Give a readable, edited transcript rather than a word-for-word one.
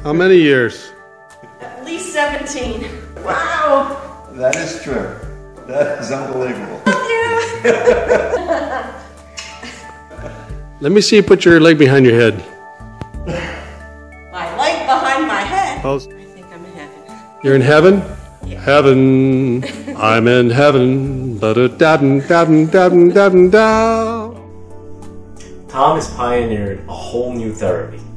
How many years? At least 17. Wow. That is true. That is unbelievable. Let me see you put your leg behind your head. My leg behind my head. Pose. I think I'm in heaven. You're in heaven? Yeah. Heaven. I'm in heaven. Da-da-da-da-da-da-da-da. Tom has pioneered a whole new therapy.